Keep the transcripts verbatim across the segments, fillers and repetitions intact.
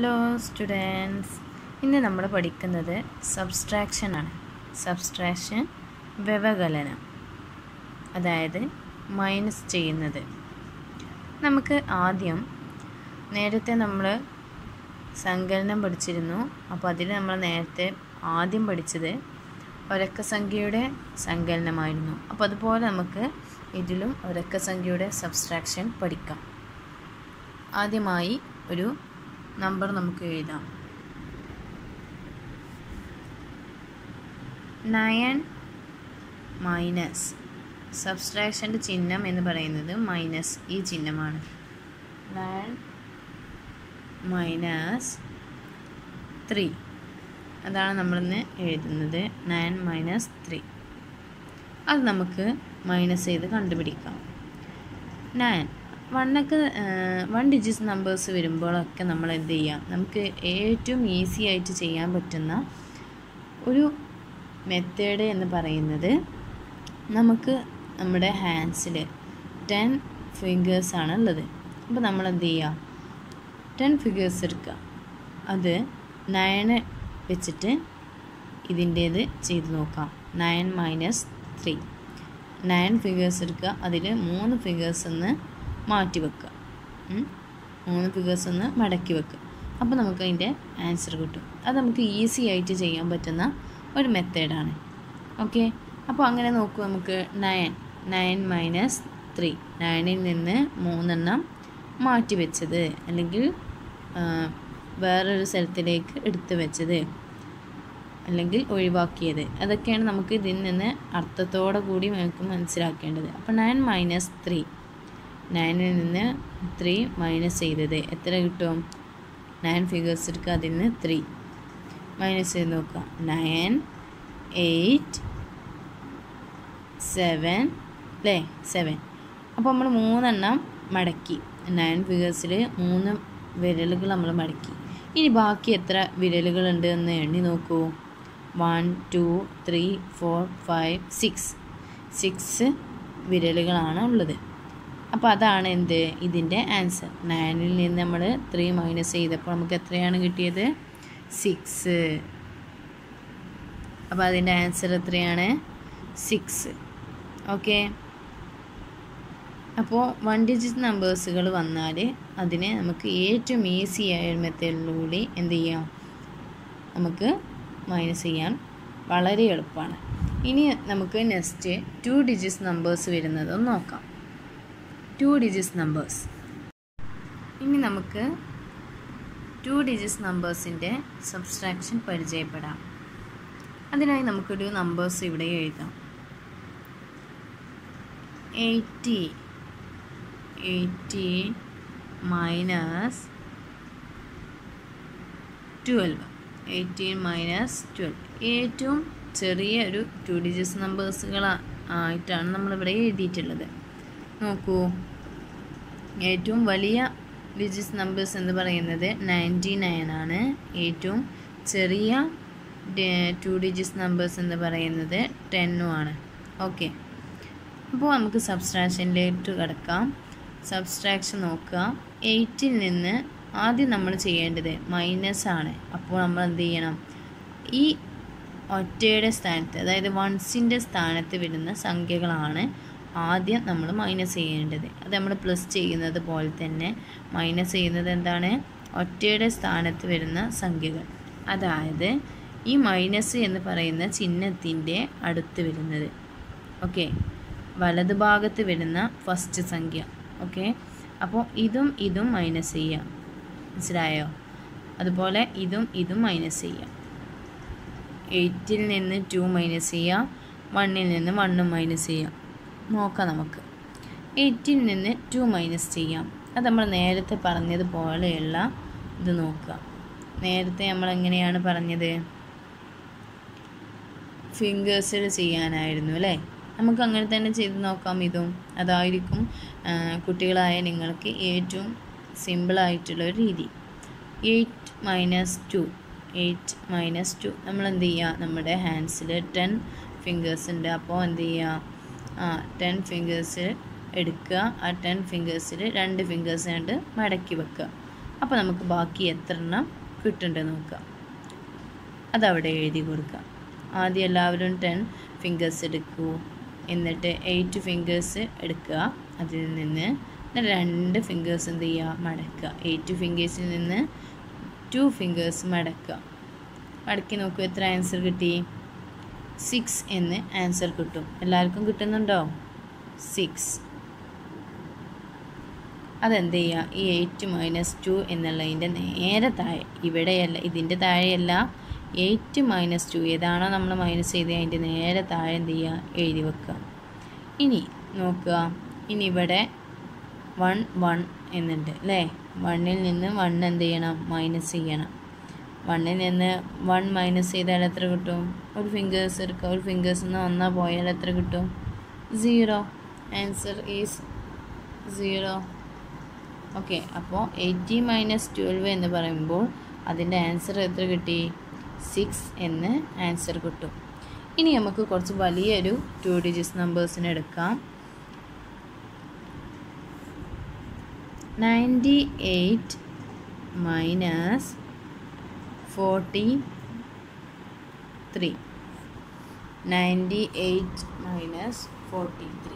Hello students. ഇന്ന് നമ്മൾ പഠിക്കുന്നത് സബ്സ്ട്രാക്ഷൻ ആണ്. സബ്സ്ട്രാക്ഷൻ യവകലന. അതായത് മൈനസ് ചെയ്യുന്നത്. നമുക്ക് ആദ്യം നേരത്തെ നമ്മൾ സങ്കലനം പഠിച്ചിരുന്നു. അപ്പോൾ അതിൽ നമ്മൾ നേരത്തെ ആദ്യം പഠിച്ചത് ഒരക്ക സംഖ്യയുടെ സങ്കലനമായിരുന്നു. അപ്പോൾ അതുപോലെ നമുക്ക് ഇതിലും ഒരക്ക സംഖ്യയുടെ സബ്സ്ട്രാക്ഷൻ പഠിക്കാം. ആദ്യമായി ഒരു നമ്പർ നമുക്ക് എഴുതാം. നയൻ മൈനസ് സബ്സ്ട്രാക്ഷൻ്റെ ചിഹ്നം എന്ന് പറയുന്നത് മൈനസ് ഈ ചിഹ്നമാണ്. നയൻ മൈനസ് ത്രീ അതാണ് നമ്മളിന്ന് എഴുതുന്നത്. നയൻ മൈനസ് ത്രീ അത് നമുക്ക് മൈനസ് ചെയ്ത് കണ്ടുപിടിക്കാം. നയൻ വണ്ണൊക്കെ വൺ ഡിജിറ്റ് നമ്പേഴ്സ് വരുമ്പോഴൊക്കെ നമ്മൾ എന്ത് ചെയ്യാം, നമുക്ക് ഏറ്റവും ഈസി ആയിട്ട് ചെയ്യാൻ പറ്റുന്ന ഒരു മെത്തേഡ് എന്ന് പറയുന്നത്, നമുക്ക് നമ്മുടെ ഹാൻഡ്സിൽ ടെൻ ഫിംഗേഴ്സാണ് ഉള്ളത്. അപ്പോൾ നമ്മൾ എന്ത് ചെയ്യുക, ടെൻ ഫിംഗേഴ്സ് എടുക്കുക. അത് നയന് വെച്ചിട്ട് ഇതിൻ്റേത് ചെയ്ത് നോക്കാം. Nine minus three nine fingers എടുക്കുക. അതിൽ മൂന്ന് ഫിംഗേഴ്സ് ഒന്ന് മാറ്റി വെക്കുക, മൂന്ന് ഫിഗേഴ്സ് ഒന്ന് മടക്കി വെക്കുക. അപ്പോൾ നമുക്ക് അതിൻ്റെ ആൻസർ കിട്ടും. അത് നമുക്ക് ഈസി ആയിട്ട് ചെയ്യാൻ പറ്റുന്ന ഒരു മെത്തേഡാണ്. ഓക്കെ, അപ്പോൾ അങ്ങനെ നോക്കൂ. നമുക്ക് നയൻ നയൻ മൈനസ് ത്രീ നയനിൽ നിന്ന് മൂന്നെണ്ണം മാറ്റി വെച്ചത്, അല്ലെങ്കിൽ വേറൊരു സ്ഥലത്തിലേക്ക് എടുത്തു വെച്ചത്, അല്ലെങ്കിൽ ഒഴിവാക്കിയത്, അതൊക്കെയാണ് നമുക്ക് ഇതിൽ നിന്ന് അർത്ഥത്തോടെ കൂടി നമുക്ക് മനസ്സിലാക്കേണ്ടത്. അപ്പോൾ നയൻ മൈനസ് ത്രീ നയനിൽ നിന്ന് ത്രീ മൈനസ് ചെയ്തത് എത്ര കിട്ടും? നയൻ ഫിഗേഴ്സ് എടുക്കുക, അതിൽ നിന്ന് ത്രീ മൈനസ് ചെയ്ത് നോക്കുക. നയൻ എയ്റ്റ് സെവൻ അല്ലേ, സെവൻ. അപ്പോൾ നമ്മൾ മൂന്നെണ്ണം മടക്കി, നയൻ ഫിഗേഴ്സിൽ മൂന്ന് വിരലുകൾ നമ്മൾ മടക്കി. ഇനി ബാക്കി എത്ര വിരലുകളുണ്ട് എന്ന് എണ്ണി നോക്കൂ. One two three four five six six വിരലുകളാണ് ഉള്ളത്. അപ്പോൾ അതാണ് എന്ത്, ഇതിൻ്റെ ആൻസർ. നയനിൽ നിന്ന് നമ്മൾ ത്രീ മൈനസ് ചെയ്തപ്പോൾ നമുക്ക് എത്രയാണ് കിട്ടിയത്? സിക്സ്. അപ്പോൾ അതിൻ്റെ ആൻസർ എത്രയാണ്? സിക്സ്. ഓക്കെ, അപ്പോൾ വൺ ഡിജിറ്റ് നമ്പേഴ്സുകൾ വന്നാൽ അതിനെ നമുക്ക് ഏറ്റവും ഈസി ആയ ഒരു മെത്തേഡിലൂടെ എന്ത് ചെയ്യാം, നമുക്ക് മൈനസ് ചെയ്യാൻ വളരെ എളുപ്പമാണ്. ഇനി നമുക്ക് നെക്സ്റ്റ് ടു ഡിജിറ്റ് നമ്പേഴ്സ് വരുന്നത് ഒന്ന് നോക്കാം. Two digit numbers. ഇനി നമുക്ക് ടു ഡിജിറ്റ് നമ്പേഴ്സിൻ്റെ സബ്സ്ട്രാക്ഷൻ പരിചയപ്പെടാം. അതിനായി നമുക്കൊരു നമ്പേഴ്സ് ഇവിടെ എഴുതാം. Eighty eighty minus twelve eighteen minus twelve ഏറ്റവും ചെറിയ ഒരു ടു ഡിജിറ്റ് നമ്പേഴ്സുകൾ ആയിട്ടാണ് നമ്മളിവിടെ എഴുതിയിട്ടുള്ളത്. നോക്കൂ, ഏറ്റവും വലിയ ഡിജിറ്റ് നമ്പേഴ്സ് എന്ന് പറയുന്നത് നയൻറ്റി നയൻ ആണ്. ഏറ്റവും ചെറിയ ടു ഡിജിറ്റ് നമ്പേഴ്സ് എന്ന് പറയുന്നത് ടെന്നും ആണ്. ഓക്കെ, അപ്പോൾ നമുക്ക് സബ്സ്ട്രാക്ഷനിലേക്ക് കിടക്കാം. സബ്സ്ട്രാക്ഷൻ നോക്കുക. എയ്റ്റിൽ നിന്ന് ആദ്യം നമ്മൾ ചെയ്യേണ്ടത് മൈനസ് ആണ്. അപ്പോൾ നമ്മൾ എന്ത് ചെയ്യണം, ഈ ഒറ്റയുടെ സ്ഥാനത്ത്, അതായത് വൺസിൻ്റെ സ്ഥാനത്ത് വരുന്ന സംഖ്യകളാണ് ആദ്യം നമ്മൾ മൈനസ് ചെയ്യേണ്ടത്. അത് നമ്മൾ പ്ലസ് ചെയ്യുന്നത് പോലെ തന്നെ മൈനസ് ചെയ്യുന്നത് എന്താണ്, ഒറ്റയുടെ സ്ഥാനത്ത് വരുന്ന സംഖ്യകൾ. അതായത് ഈ മൈനസ് എന്ന് പറയുന്ന ചിഹ്നത്തിൻ്റെ അടുത്ത് വരുന്നത്. ഓക്കെ, വലതുഭാഗത്ത് വരുന്ന ഫസ്റ്റ് സംഖ്യ. ഓക്കെ, അപ്പോൾ ഇതും ഇതും മൈനസ് ചെയ്യാം, മനസ്സിലായോ? അതുപോലെ ഇതും ഇതും മൈനസ് ചെയ്യാം. എയ്റ്റിൽ നിന്ന് ടു മൈനസ് ചെയ്യാം, വണ്ണിൽ നിന്ന് വണ്ണും മൈനസ് ചെയ്യാം. നോക്കാം, നമുക്ക് എയ്റ്റിൽ നിന്ന് ടു മൈനസ് ചെയ്യാം. അത് നമ്മൾ നേരത്തെ പറഞ്ഞതുപോലെയുള്ള ഇത് നോക്കുക. നേരത്തെ നമ്മൾ എങ്ങനെയാണ് പറഞ്ഞത്, ഫിംഗേഴ്സിൽ ചെയ്യാനായിരുന്നു അല്ലേ? നമുക്ക് അങ്ങനെ തന്നെ ചെയ്ത് നോക്കാം. ഇതും അതായിരിക്കും കുട്ടികളായ നിങ്ങൾക്ക് ഏറ്റവും സിമ്പിളായിട്ടുള്ളൊരു രീതി. Eight minus two eight minus two നമ്മൾ എന്ത് ചെയ്യുക, നമ്മുടെ ഹാൻഡ്സിൽ ടെൻ ഫിംഗേഴ്സ് ഉണ്ട്. അപ്പോൾ എന്ത് ചെയ്യുക, ആ ടെൻ ഫിംഗേഴ്സ് എടുക്കുക. ആ ടെൻ ഫിംഗേഴ്സിൽ രണ്ട് ഫിംഗേഴ്സ് കണ്ട് മടക്കി വെക്കുക. അപ്പോൾ നമുക്ക് ബാക്കി എത്ര എണ്ണം കിട്ടുന്നുണ്ടെന്ന് നോക്കാം. അതവിടെ എഴുതി കൊടുക്കാം. ആദ്യം എല്ലാവരും ടെൻ ഫിംഗേഴ്സ് എടുക്കൂ. എന്നിട്ട് എയ്റ്റ് ഫിംഗേഴ്സ് എടുക്കുക. അതിൽ നിന്ന് രണ്ട് ഫിംഗേഴ്സ് എന്ത് ചെയ്യുക, മടക്കുക. എയ്റ്റ് ഫിംഗേഴ്സിൽ നിന്ന് ടു ഫിംഗേഴ്സ് മടക്കുക. മടക്കി നോക്കൂ, എത്ര ആൻസർ കിട്ടി? സിക്സ് എന്ന് ആൻസർ കിട്ടും. എല്ലാവർക്കും കിട്ടുന്നുണ്ടോ? സിക്സ്. അതെന്ത് ചെയ്യുക, ഈ എയ്റ്റ് മൈനസ് ടു എന്നുള്ളതിൻ്റെ നേരെ താഴെ, ഇവിടെയല്ല, ഇതിൻ്റെ താഴെയല്ല, എയ്റ്റ് മൈനസ് ടു ഏതാണോ നമ്മൾ മൈനസ് ചെയ്ത് അതിൻ്റെ നേരെ താഴെ എന്ത് ചെയ്യുക, എഴുതി വെക്കുക. ഇനി നോക്കുക, ഇനി ഇവിടെ വൺ വൺ എന്നുണ്ട് അല്ലേ. വണ്ണിൽ നിന്ന് വൺ എന്ത് ചെയ്യണം, മൈനസ് ചെയ്യണം. വണ്ണിൽ നിന്ന് വൺ മൈനസ് ചെയ്താൽ എത്ര കിട്ടും? ഒരു ഫിംഗേഴ്സ് എടുക്കുക. ഒരു ഫിംഗേഴ്സിൽ നിന്ന് ഒന്നാ പോയാൽ എത്ര കിട്ടും? Zero. Answer is zero. Okay, അപ്പോൾ എയ്റ്റി മൈനസ് ട്വൽവ് എന്ന് പറയുമ്പോൾ അതിൻ്റെ ആൻസർ എത്ര കിട്ടി? സിക്സ് എന്ന് ആൻസർ കിട്ടും. ഇനി നമുക്ക് കുറച്ച് വലിയൊരു ടു ഡിജിറ്റ്സ് നമ്പേഴ്സിനെ എടുക്കാം. Ninety eight minus forty three. Ninety eight minus forty three.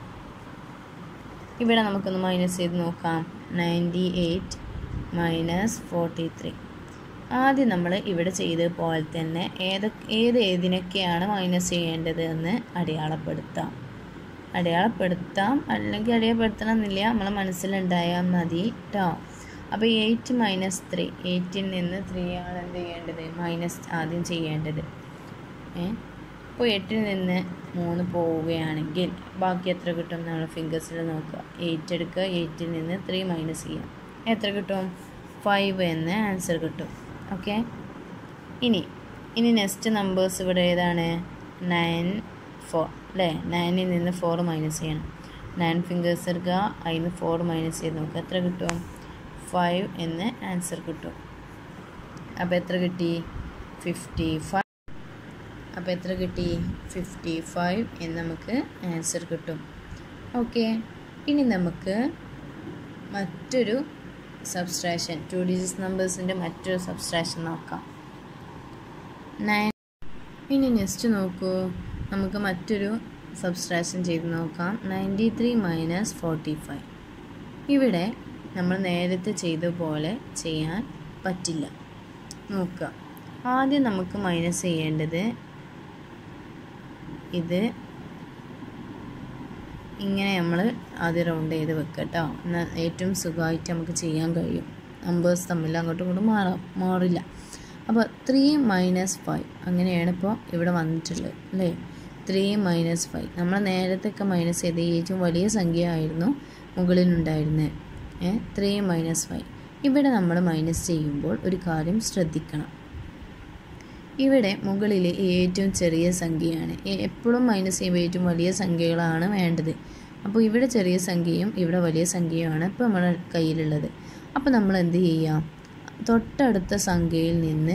ഇവിടെ നമുക്കൊന്ന് മൈനസ് ചെയ്ത് നോക്കാം. Ninety eight minus forty three. ആദ്യം നമ്മൾ ഇവിടെ ചെയ്തതുപോലെ തന്നെ ഏതൊക്കെ ഏത് ഏതിനൊക്കെയാണ് മൈനസ് ചെയ്യേണ്ടത് എന്ന് അടയാളപ്പെടുത്താം. അടയാളപ്പെടുത്താം അല്ലെങ്കിൽ അടയാളപ്പെടുത്തണം എന്നില്ല, നമ്മളെ മനസ്സിലുണ്ടായാൽ മതി കേട്ടോ. അപ്പോൾ എയ്റ്റ് മൈനസ് ത്രീ, എയ്റ്റിൽ നിന്ന് ത്രീ ആണ് എന്ത് ചെയ്യേണ്ടത്, മൈനസ് ആദ്യം ചെയ്യേണ്ടത്. ഏ അപ്പോൾ എട്ടിൽ നിന്ന് മൂന്ന് പോവുകയാണെങ്കിൽ ബാക്കി എത്ര കിട്ടും? നമ്മൾ ഫിംഗേഴ്സിൽ നോക്കുക. എയ്റ്റ് എടുക്കുക, എയ്റ്റിൽ നിന്ന് ത്രീ മൈനസ് ചെയ്യാം. എത്ര കിട്ടും? ഫൈവ് എന്ന് ആൻസർ കിട്ടും. ഓക്കെ, ഇനി ഇനി നെക്സ്റ്റ് നമ്പേഴ്സ് ഇവിടെ ഏതാണ്? നയൻ ഫോർ അല്ലേ. നയനിൽ നിന്ന് ഫോർ മൈനസ് ചെയ്യണം. നയൻ ഫിംഗേഴ്സ് എടുക്കുക, അതിൽ നിന്ന് ഫോർ മൈനസ് ചെയ്ത് നോക്കുക. എത്ര കിട്ടും? ഫൈവ് എന്ന് ആൻസർ കിട്ടും. അപ്പോൾ എത്ര കിട്ടി? Fifty five. അപ്പോൾ എത്ര കിട്ടി? ഫിഫ്റ്റി ഫൈവ് എന്ന് നമുക്ക് ആൻസർ കിട്ടും. ഓക്കെ, ഇനി നമുക്ക് മറ്റൊരു സബ്സ്ട്രാക്ഷൻ, ടു ഡിജിറ്റ്സ് നമ്പേഴ്സിൻ്റെ മറ്റൊരു സബ്സ്ട്രാക്ഷൻ നോക്കാം. നയൻ. ഇനി നെക്സ്റ്റ് നോക്കൂ, നമുക്ക് മറ്റൊരു സബ്സ്ട്രാക്ഷൻ ചെയ്ത് നോക്കാം. Ninety three minus forty five. ഇവിടെ നമ്മൾ നേരത്തെ ചെയ്ത പോലെ ചെയ്യാൻ പറ്റില്ല. നോക്കുക, ആദ്യം നമുക്ക് മൈനസ് ചെയ്യേണ്ടത് ഇത് ഇങ്ങനെ നമ്മൾ ആദ്യം റൗണ്ട് ചെയ്ത് വെക്കുക കേട്ടോ. എന്നാൽ ഏറ്റവും സുഖമായിട്ട് നമുക്ക് ചെയ്യാൻ കഴിയും. നമ്പേഴ്സ് തമ്മിൽ അങ്ങോട്ടും ഇങ്ങോട്ടും മാറാം മാറില്ല. അപ്പോൾ ത്രീ മൈനസ് ഫൈവ് അങ്ങനെയാണ് ഇപ്പോൾ ഇവിടെ വന്നിട്ടുള്ളത് അല്ലേ. ത്രീ മൈനസ് ഫൈവ് നമ്മൾ നേരത്തെയൊക്കെ മൈനസ് ചെയ്ത് ഏറ്റവും വലിയ സംഖ്യ ആയിരുന്നു മുകളിലുണ്ടായിരുന്നത്. ഏ ത്രീ മൈനസ് ഫൈവ്. ഇവിടെ നമ്മൾ മൈനസ് ചെയ്യുമ്പോൾ ഒരു കാര്യം ശ്രദ്ധിക്കണം. ഇവിടെ മുകളിൽ ഏറ്റവും ചെറിയ സംഖ്യയാണ്. എപ്പോഴും മൈനസ് ചെയ്യുമ്പോൾ ഏറ്റവും വലിയ സംഖ്യകളാണ് വേണ്ടത്. അപ്പോൾ ഇവിടെ ചെറിയ സംഖ്യയും ഇവിടെ വലിയ സംഖ്യയുമാണ് ഇപ്പോൾ നമ്മുടെ കയ്യിലുള്ളത്. അപ്പോൾ നമ്മൾ എന്ത് ചെയ്യാം, തൊട്ടടുത്ത സംഖ്യയിൽ നിന്ന്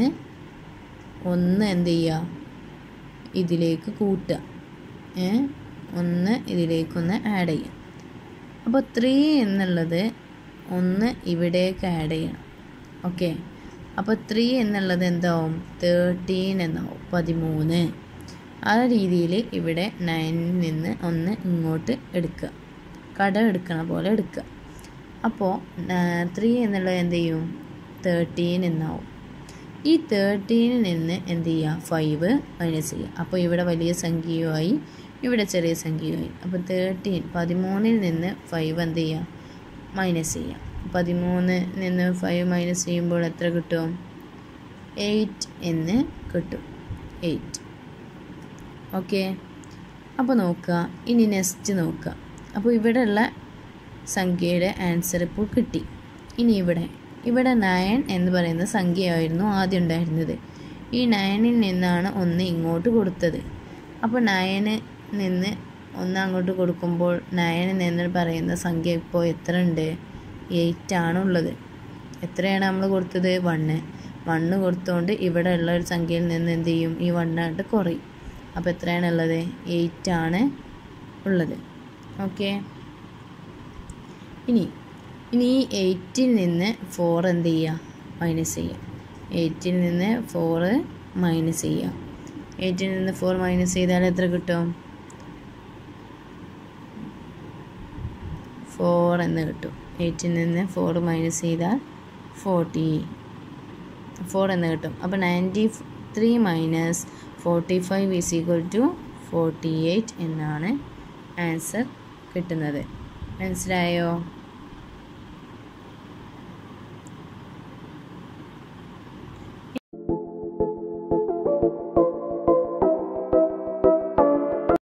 ഒന്ന് എന്ത് ചെയ്യുക, ഇതിലേക്ക് കൂട്ടുക. ഏ ഒന്ന് ഇതിലേക്കൊന്ന് ആഡ് ചെയ്യാം. അപ്പോൾ ത്രീ എന്നുള്ളത് ഒന്ന് ഇവിടേക്ക് ആഡ് ചെയ്യണം. ഓക്കെ, അപ്പോൾ ത്രീ എന്നുള്ളത് എന്താവും, തേർട്ടീൻ എന്നാവും, പതിമൂന്ന്. ആ രീതിയിൽ ഇവിടെ നയനിൽ നിന്ന് ഒന്ന് ഇങ്ങോട്ട് എടുക്കുക, കടം എടുക്കണ പോലെ എടുക്കുക. അപ്പോൾ ത്രീ എന്നുള്ളത് എന്ത് ചെയ്യും, തേർട്ടീൻ എന്നാവും. ഈ തേർട്ടീനിൽ നിന്ന് എന്ത് ചെയ്യുക, ഫൈവ് മൈനസ് ചെയ്യുക. അപ്പോൾ ഇവിടെ വലിയ സംഖ്യയുമായി ഇവിടെ ചെറിയ സംഖ്യയുമായി. അപ്പോൾ തേർട്ടീൻ പതിമൂന്നിൽ നിന്ന് ഫൈവ് എന്ത് ചെയ്യുക, മൈനസ് ചെയ്യുക. പതിമൂന്നിൽ നിന്ന് ഫൈവ് മൈനസ് ചെയ്യുമ്പോൾ എത്ര കിട്ടും, എയ്റ്റ് എന്ന് കിട്ടും. എയ്റ്റ്. ഓക്കെ, അപ്പോൾ നോക്കുക, ഇനി നെക്സ്റ്റ് നോക്കുക. അപ്പോൾ ഇവിടെയുള്ള സംഖ്യയുടെ ആൻസർ ഇപ്പോൾ കിട്ടി. ഇനി ഇവിടെ ഇവിടെ നയൻ എന്ന് പറയുന്ന സംഖ്യയായിരുന്നു ആദ്യം ഉണ്ടായിരുന്നത്. ഈ നയനിൽ നിന്നാണ് ഒന്ന് ഇങ്ങോട്ട് കൊടുത്തത്. അപ്പോൾ നയന് നിന്ന് ഒന്ന് അങ്ങോട്ട് കൊടുക്കുമ്പോൾ നയനിൽ നിന്ന് പറയുന്ന സംഖ്യ ഇപ്പോൾ എത്ര ഉണ്ട്, എയ്റ്റ് ആണുള്ളത്. എത്രയാണ് നമ്മൾ കൊടുത്തത്, വണ്ണ്. വണ്ണ് കൊടുത്തുകൊണ്ട് ഇവിടെ ഉള്ള ഒരു സംഖ്യയിൽ നിന്ന് എന്ത് ചെയ്യും, ഈ വണ്ണായിട്ട് കുറയും. അപ്പോൾ എത്രയാണ് ഉള്ളത്, എയ്റ്റ് ആണ് ഉള്ളത്. ഓക്കെ, ഇനി ഇനി ഈ എയ്റ്റിൽ നിന്ന് ഫോർ എന്ത് ചെയ്യുക? മൈനസ് ചെയ്യുക. എയ്റ്റിൽ നിന്ന് ഫോറ് മൈനസ് ചെയ്യുക. എയ്റ്റിൽ നിന്ന് ഫോർ മൈനസ് ചെയ്താൽ എത്ര കിട്ടും? ഫോർ എന്ന് കിട്ടും. എയ്റ്റിൽ നിന്ന് ഫോർ മൈനസ് ചെയ്താൽ ഫോർട്ടി ഫോർ എന്ന് കിട്ടും. അപ്പോൾ ninety three minus forty five is equal to forty eight എന്നാണ് ആൻസർ കിട്ടുന്നത്. മനസ്സിലായോ?